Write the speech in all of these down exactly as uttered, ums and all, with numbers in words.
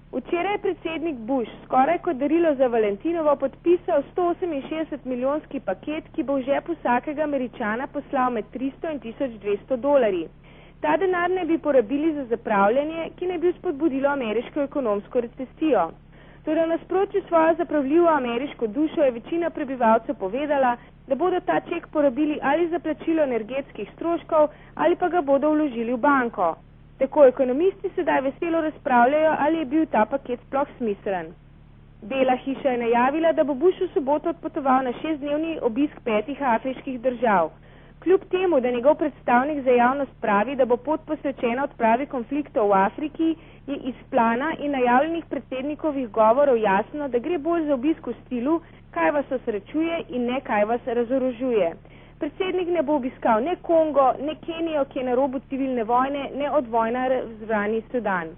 Včeraj je predsednik Bush skoraj kot darilo za Valentinovo podpisal sto oseminšestdeset milijonski paket, ki bo v žep vsakega Američana poslal med tristo in tisoč dvesto dolarji. Ta denar ne bi porabili za zapravljanje, ki ne bi spodbudilo ameriško ekonomsko recesijo. Torej, v nasprotju s svojo zapravljivo ameriško dušo je večina prebivalcev povedala, da bodo ta ček porabili ali za plačilo energetskih stroškov ali pa ga bodo vložili v banko. Tako ekonomisti sedaj veselo razpravljajo, ali je bil ta paket sploh smiselen. Bela hiša je najavila, da bo Bush v soboto odpotoval na šestdnevni obisk petih afriških držav. Kljub temu, da njegov predstavnik za javnost pravi, da bo pot posvečena odpravi konfliktov v Afriki, je iz plana in najavljenih predsednikovih govorov jasno, da gre bolj za obisk v stilu, kaj vas osrečuje in ne kaj vas razorožuje. Predsednik ne bo obiskal ne Kongo, ne Kenijo, ki je na robu civilne vojne, ne od vojna razvrani Sudan.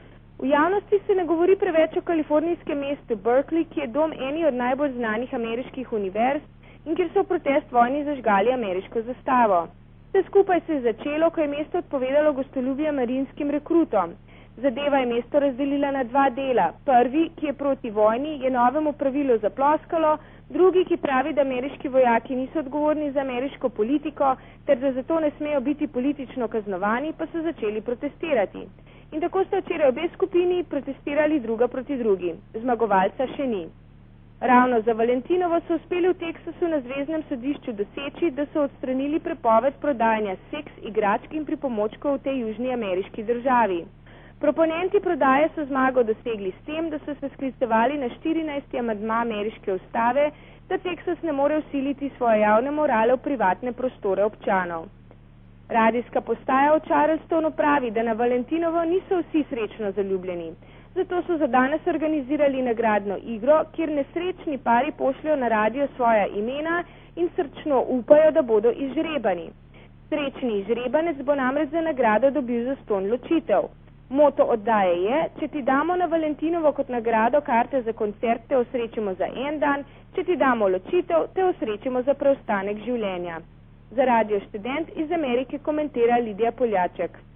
V javnosti se ne govori preveč o kalifornijskem mestu Berkeley, ki je dom eni od najbolj znanih ameriških univerz in kjer so v protest vojni zažgali ameriško zastavo. Vse skupaj se je začelo, ko je mesto odpovedalo gostoljubje marinskim rekrutom. Zadeva je mesto razdelila na dva dela. Prvi, ki je proti vojni, je novemu pravilu zaploskalo, drugi, ki pravi, da ameriški vojaki niso odgovorni za ameriško politiko, ter da zato ne smejo biti politično kaznovani, pa so začeli protestirati. In tako sta včeraj obe skupini protestirali druga proti drugi. Zmagovalca še ni. Ravno za Valentinovo so uspeli v Teksasu na zveznem sodišču doseči, da so odstranili prepoved prodajanja seks, igračk in pripomočkov v tej južni ameriški državi. Proponenti prodaje so zmago dosegli s tem, da so se sklicevali na štirinajsti amandma ameriške ustave, da Teksas ne more vsiliti svoje javne morale v privatne prostore občanov. Radijska postaja v Charlestonu pravi, da na Valentinovo niso vsi srečno zaljubljeni. Zato so za danes organizirali nagradno igro, kjer nesrečni pari pošljajo na radio svoja imena in srčno upajo, da bodo izžrebani. Srečni izžrebanec bo namreč za nagrado dobil zastonj ločitev. Moto oddaje je, če ti damo na Valentinovo kot nagrado karte za koncert, te osrečimo za en dan, če ti damo ločitev, te osrečimo za preostanek življenja. Za Radio Študent iz Amerike komentira Lidija Poljaček.